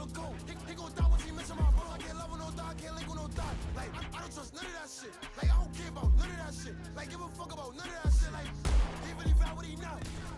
go. He gon' die once he mention my bro. I can't love with no dog, can't link with no dog. Like, I don't trust none of that shit. Like, I don't care about none of that shit. Like, give a fuck about none of that shit. Like, even if I would he not.